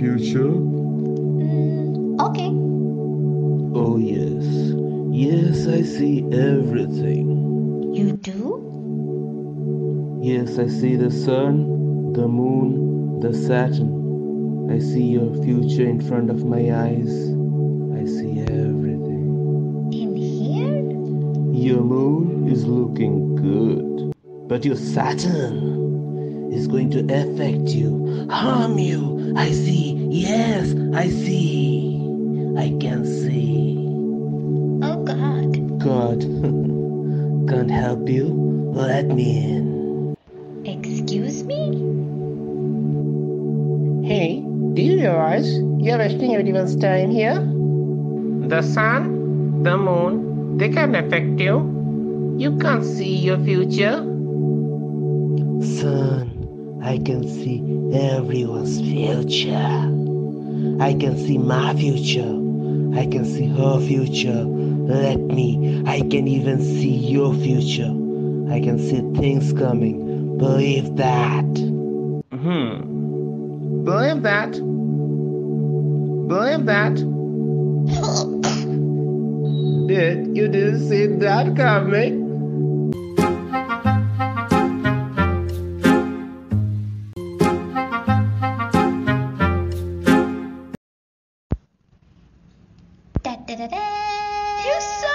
future? Okay. Oh yes. Yes, I see everything. You do? Yes, I see the sun, the moon, the Saturn. I see your future in front of my eyes. I see everything. In here? Your moon is looking good. But your Saturn is going to affect you, harm you. I see. Yes, I see. I can see. Oh God. God can't help you. Let me in. Excuse me? Hey, do you realize you're wasting everyone's time here? The sun, the moon, they can affect you. You can't see your future. Son, I can see everyone's future. I can see my future. I can see her future. Let me. I can even see your future. I can see things coming. Believe that. Believe that. Believe that. You didn't see that coming. Da, da, da, da. You saw